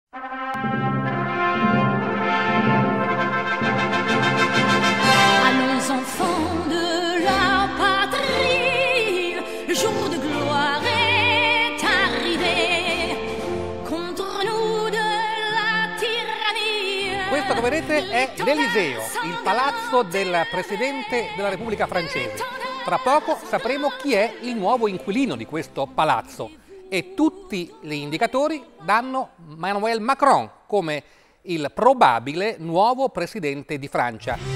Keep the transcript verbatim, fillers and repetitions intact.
Allons enfants de la patrie, le jour de gloire est arrivé, contre nous de la tyrannie. Questo che vedete è l'Eliseo, il palazzo del Presidente della Repubblica Francese. Tra poco sapremo chi è il nuovo inquilino di questo palazzo e tutti gli indicatori danno Emmanuel Macron come il probabile nuovo Presidente di Francia.